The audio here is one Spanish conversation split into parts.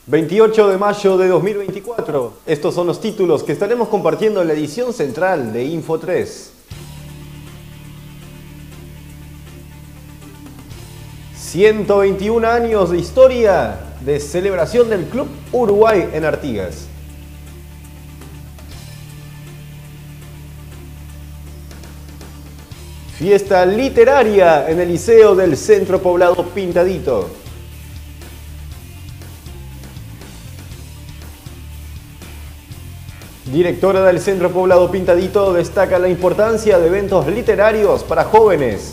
28 de mayo de 2024. Estos son los títulos que estaremos compartiendo en la edición central de Info 3. 121 años de historia de celebración del Club Uruguay en Artigas. Fiesta literaria en el Liceo del Centro Poblado Pintadito. Directora del Centro Poblado Pintadito destaca la importancia de eventos literarios para jóvenes.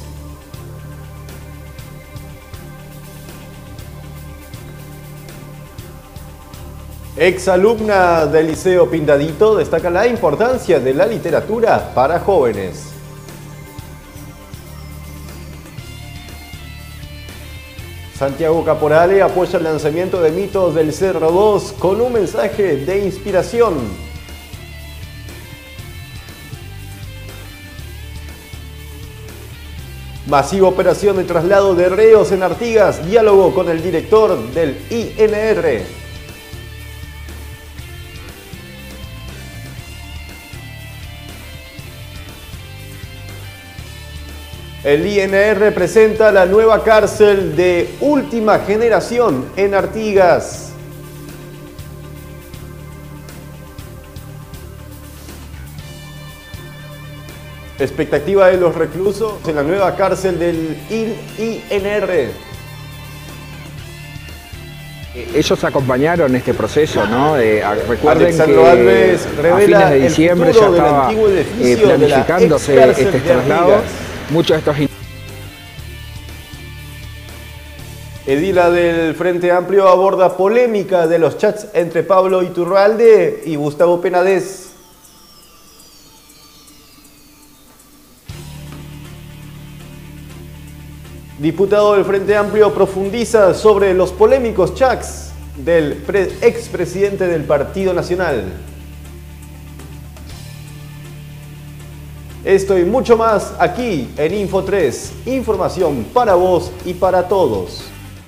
Exalumna del Liceo Pintadito destaca la importancia de la literatura para jóvenes. Santiago Caporale apoya el lanzamiento de Mitos del Cerro 2 con un mensaje de inspiración. Masiva operación de traslado de reos en Artigas, diálogo con el director del INR. El INR presenta la nueva cárcel de última generación en Artigas. Expectativa de los reclusos en la nueva cárcel del INR. Ellos acompañaron este proceso, ¿no? Recuerden Alexandro que Alves a fines de diciembre ya estaba planificándose este traslado. Muchos de estos... Edila del Frente Amplio aborda polémica de los chats entre Pablo Iturralde y Gustavo Penades. Diputado del Frente Amplio profundiza sobre los polémicos chats del expresidente del Partido Nacional. Esto y mucho más aquí en Info 3. Información para vos y para todos.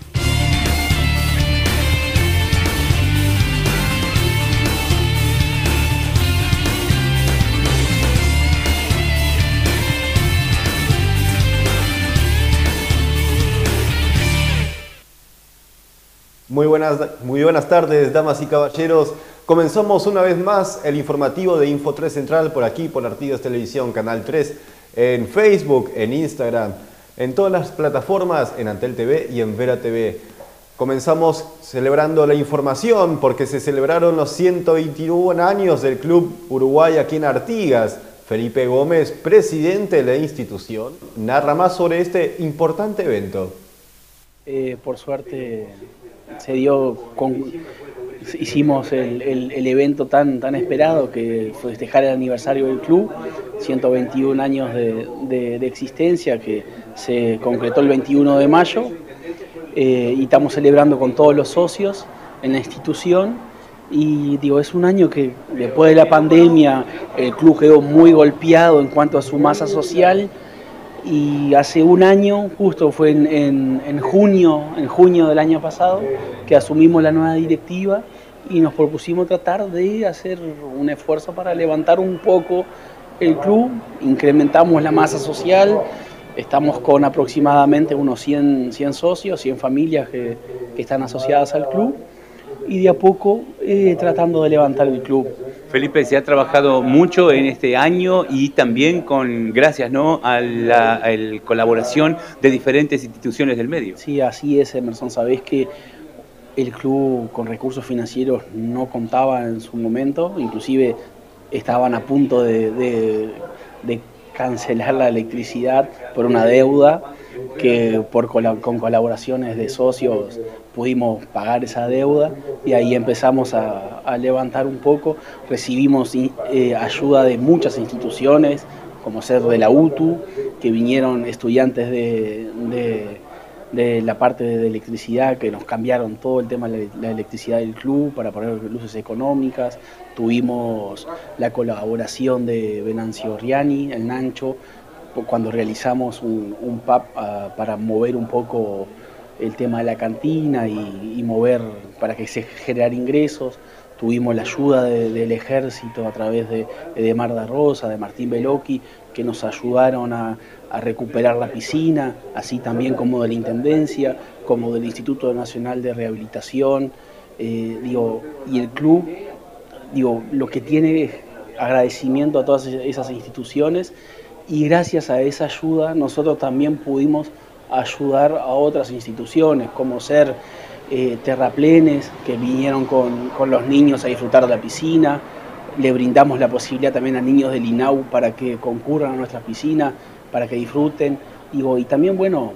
Muy buenas tardes, damas y caballeros. Comenzamos una vez más el informativo de Info 3 Central por aquí, por Artigas Televisión, Canal 3, en Facebook, en Instagram, en todas las plataformas, en Antel TV y en Vera TV. Comenzamos celebrando la información porque se celebraron los 121 años del Club Uruguay aquí en Artigas. Felipe Gómez, presidente de la institución, narra más sobre este importante evento. Por suerte se dio hicimos el evento tan esperado que fue festejar el aniversario del club, 121 años de existencia, que se concretó el 21 de mayo y estamos celebrando con todos los socios en la institución. Y digo, es un año que después de la pandemia el club quedó muy golpeado en cuanto a su masa social. Y hace un año, justo fue en junio del año pasado, que asumimos la nueva directiva y nos propusimos tratar de hacer un esfuerzo para levantar un poco el club. Incrementamos la masa social, estamos con aproximadamente unos 100 socios, 100 familias que están asociadas al club, y de a poco tratando de levantar el club. Felipe, se ha trabajado mucho en este año y también gracias, ¿no?, a la colaboración de diferentes instituciones del medio. Sí, así es, Emerson. Sabés que el club con recursos financieros no contaba en su momento, inclusive estaban a punto de cancelar la electricidad por una deuda que con colaboraciones de socios pudimos pagar esa deuda y ahí empezamos a levantar un poco. Recibimos ayuda de muchas instituciones, como ser de la UTU, que vinieron estudiantes de la parte de electricidad, que nos cambiaron todo el tema de la electricidad del club para poner luces económicas. Tuvimos la colaboración de Venancio Riani, el Nancho, cuando realizamos un PAP para mover un poco el tema de la cantina y mover para que se generar ingresos. Tuvimos la ayuda del ejército a través de Marda Rosa, de Martín Belocchi, que nos ayudaron a recuperar la piscina, así también como de la Intendencia, como del Instituto Nacional de Rehabilitación, y el club, lo que tiene es agradecimiento a todas esas instituciones, y gracias a esa ayuda nosotros también pudimos ayudar a otras instituciones, como ser terraplenes, que vinieron con los niños a disfrutar de la piscina. Le brindamos la posibilidad también a niños del INAU para que concurran a nuestra piscina, para que disfruten. Y también, bueno,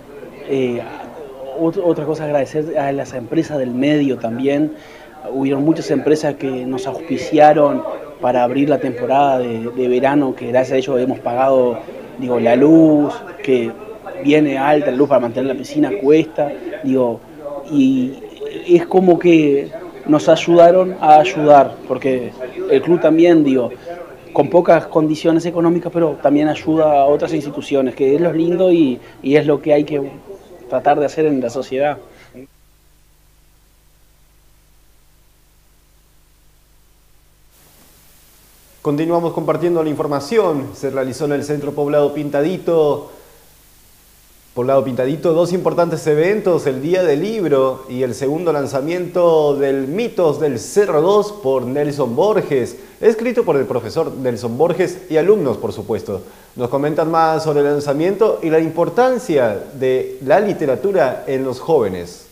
otra cosa, agradecer a las empresas del medio también. Hubieron muchas empresas que nos auspiciaron para abrir la temporada de verano, que gracias a ellos hemos pagado, la luz, que viene alta la luz para mantener la piscina, cuesta, y es como que nos ayudaron a ayudar, porque el club también, con pocas condiciones económicas, pero también ayuda a otras instituciones, que es lo lindo y es lo que hay que tratar de hacer en la sociedad. Continuamos compartiendo la información. Se realizó en el Centro Poblado Pintadito, dos importantes eventos: el Día del Libro y el segundo lanzamiento del Mitos del Cerro 2 por Nelson Borges, escrito por el profesor Nelson Borges y alumnos, por supuesto. Nos comentan más sobre el lanzamiento y la importancia de la literatura en los jóvenes.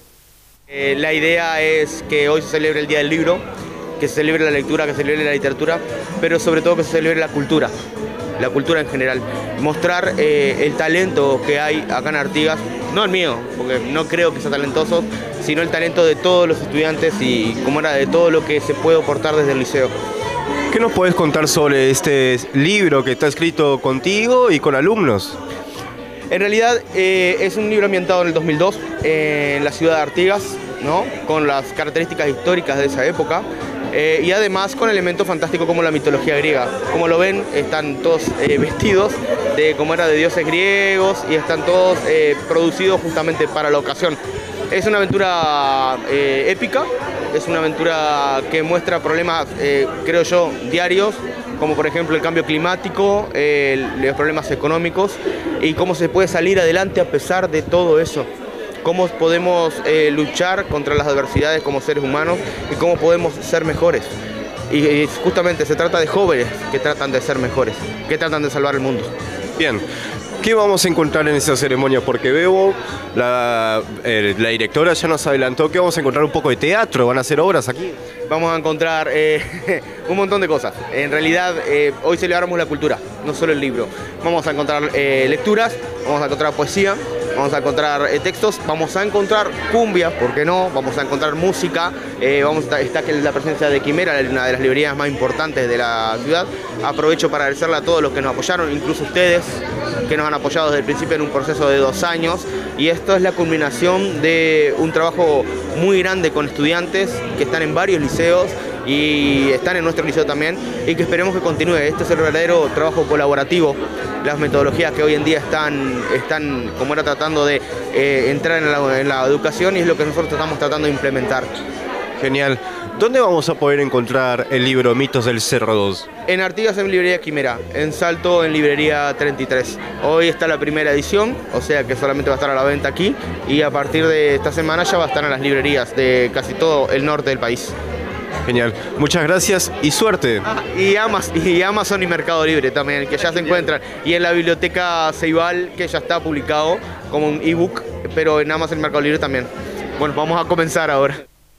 La idea es que hoy se celebre el Día del Libro, que se celebre la lectura, que se celebre la literatura, pero sobre todo que se celebre la cultura en general. Mostrar el talento que hay acá en Artigas, no el mío, porque no creo que sea talentoso, sino el talento de todos los estudiantes y de todo lo que se puede aportar desde el liceo. ¿Qué nos puedes contar sobre este libro que está escrito contigo y con alumnos? En realidad es un libro ambientado en el 2002, en la ciudad de Artigas, ¿no? Con las características históricas de esa época. Y además con elementos fantásticos como la mitología griega. Como lo ven, están todos vestidos de dioses griegos y están todos producidos justamente para la ocasión. Es una aventura épica, es una aventura que muestra problemas, creo yo, diarios, como por ejemplo el cambio climático, los problemas económicos y cómo se puede salir adelante a pesar de todo eso. Cómo podemos luchar contra las adversidades como seres humanos y cómo podemos ser mejores. Y justamente se trata de jóvenes que tratan de ser mejores, que tratan de salvar el mundo. Bien, ¿qué vamos a encontrar en esa ceremonia? Porque veo, la directora ya nos adelantó que vamos a encontrar un poco de teatro, van a hacer obras aquí. Vamos a encontrar un montón de cosas. En realidad, hoy celebramos la cultura, no solo el libro. Vamos a encontrar lecturas, vamos a encontrar poesía, vamos a encontrar textos, vamos a encontrar cumbia, ¿por qué no? Vamos a encontrar música, está la presencia de Quimera, una de las librerías más importantes de la ciudad. Aprovecho para agradecerle a todos los que nos apoyaron, incluso ustedes, que nos han apoyado desde el principio en un proceso de 2 años. Y esto es la culminación de un trabajo muy grande con estudiantes que están en varios liceos y están en nuestro liceo también, y que esperemos que continúe. Este es el verdadero trabajo colaborativo, las metodologías que hoy en día están tratando de entrar en la educación, y es lo que nosotros estamos tratando de implementar. Genial. ¿Dónde vamos a poder encontrar el libro Mitos del Cerro 2? En Artigas en librería Quimera, en Salto en librería 33. Hoy está la primera edición, o sea que solamente va a estar a la venta aquí, y a partir de esta semana ya va a estar en las librerías de casi todo el norte del país. Genial, muchas gracias y suerte. Y Amazon y Mercado Libre también, que ya se encuentran. Y en la biblioteca Ceibal, que ya está publicado como un ebook, pero en Amazon y Mercado Libre también. Bueno, vamos a comenzar ahora.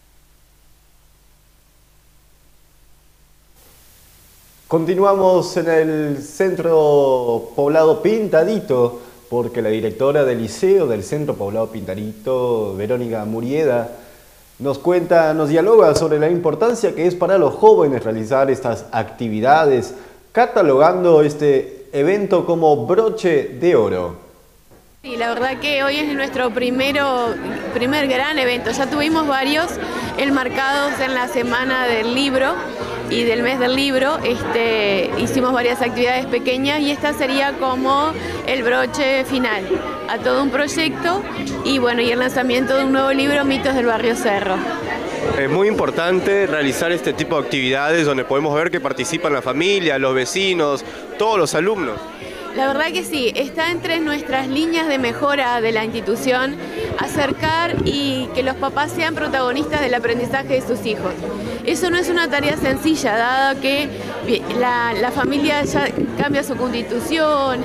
Continuamos en el Centro Poblado Pintadito, porque la directora del liceo del Centro Poblado Pintadito, Verónica Murieda, nos dialoga sobre la importancia que es para los jóvenes realizar estas actividades, catalogando este evento como broche de oro. Sí, la verdad que hoy es nuestro primer gran evento. Ya tuvimos varios enmarcados en la semana del libro y del mes del libro. Hicimos varias actividades pequeñas y esta sería como el broche final a todo un proyecto y bueno, y el lanzamiento de un nuevo libro, Mitos del Barrio Cerro. Es muy importante realizar este tipo de actividades donde podemos ver que participan la familia, los vecinos, todos los alumnos. La verdad que sí, está entre nuestras líneas de mejora de la institución acercar y que los papás sean protagonistas del aprendizaje de sus hijos. Eso no es una tarea sencilla, dado que la familia ya cambia su constitución,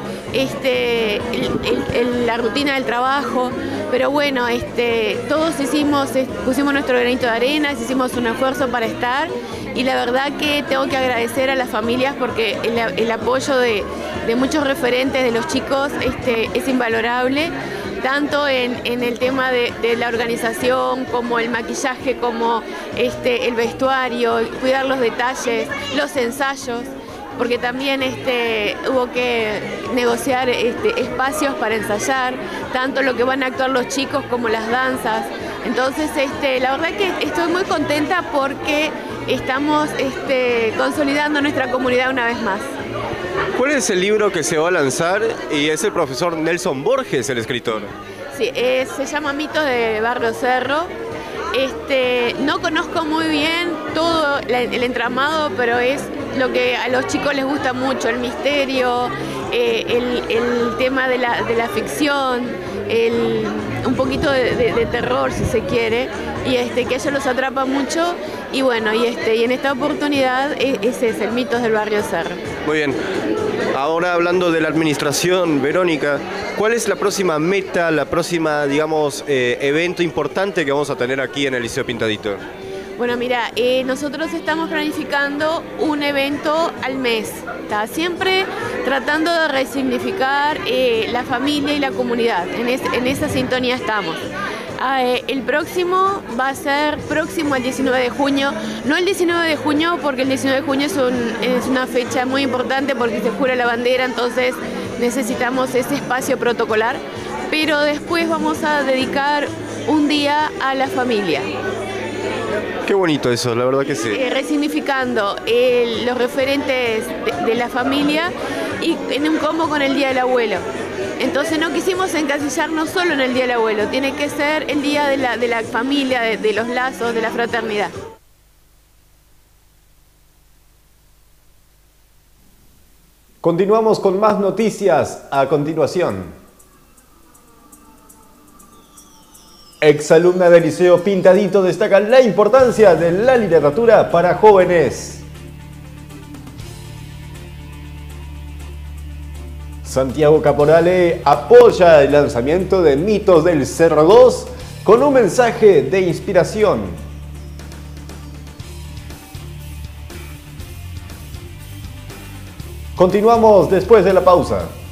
la rutina del trabajo, pero bueno, todos pusimos nuestro granito de arena, hicimos un esfuerzo para estar y la verdad que tengo que agradecer a las familias porque el apoyo de muchos referentes de los chicos es invalorable, tanto en el tema de la organización, como el maquillaje, como el vestuario, cuidar los detalles, los ensayos, porque también hubo que negociar espacios para ensayar, tanto lo que van a actuar los chicos como las danzas. Entonces, la verdad que estoy muy contenta porque estamos consolidando nuestra comunidad una vez más. ¿Cuál es el libro que se va a lanzar? Y es el profesor Nelson Borges, el escritor. Sí, se llama Mitos de Barrio Cerro. No conozco muy bien todo el entramado, pero es lo que a los chicos les gusta mucho, el misterio, el tema de la ficción, un poquito de terror si se quiere, y que ellos los atrapa mucho, y bueno, y en esta oportunidad ese es el Mitos del Barrio Cerro. Muy bien. Ahora hablando de la administración, Verónica, ¿cuál es la próxima meta, la próxima, digamos, evento importante que vamos a tener aquí en el Liceo Pintadito? Bueno, mira, nosotros estamos planificando un evento al mes, ¿tá? Siempre tratando de resignificar la familia y la comunidad, en esa sintonía estamos. El próximo va a ser próximo al 19 de junio, no el 19 de junio porque el 19 de junio es una fecha muy importante porque se jura la bandera, entonces necesitamos ese espacio protocolar, pero después vamos a dedicar un día a la familia. Qué bonito eso, la verdad que sí. Resignificando los referentes de la familia y en un combo con el Día del Abuelo. Entonces no quisimos encasillarnos solo en el Día del Abuelo, tiene que ser el día de la familia, de los lazos, de la fraternidad. Continuamos con más noticias a continuación. Exalumna del Liceo Pintadito destaca la importancia de la literatura para jóvenes. Santiago Caporale apoya el lanzamiento de Mitos del Cerro 2 con un mensaje de inspiración. Continuamos después de la pausa.